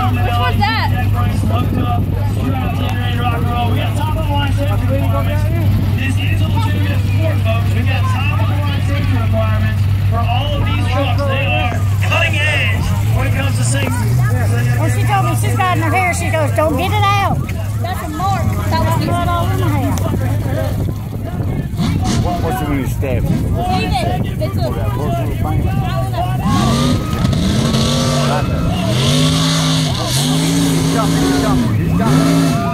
one's that? This is a legitimate sport, folks. We got top-of-the-line safety requirements for all of these trucks. They are cutting edge when it comes to safety. Well, she told me she's got in her hair. She goes, "Don't get it out." That's a mark. That was blood all in my hair. What's the new step? It's He's coming.